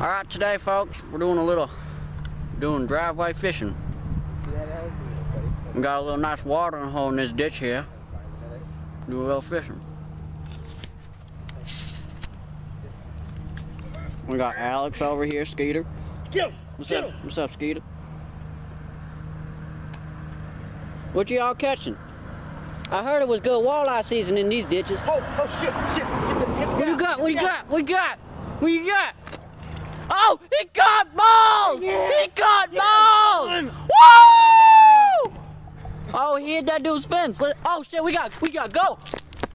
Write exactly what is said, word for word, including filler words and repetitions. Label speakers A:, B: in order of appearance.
A: All right, today, folks, we're doing a little, doing driveway fishing. We got a little nice watering hole in this ditch here. Do a little fishing. We got Alex over here, Skeeter. What's up? What's up, Skeeter? What y'all catching? I heard it was good walleye season in these ditches.
B: Oh, oh shit, shit. Get the, get the
A: what you got? What you got? What you got? What you got? Oh, he caught balls! Yeah. He caught yeah. balls! Woo! Oh, he hit that dude's fence. Let, oh shit, we got, we got to go.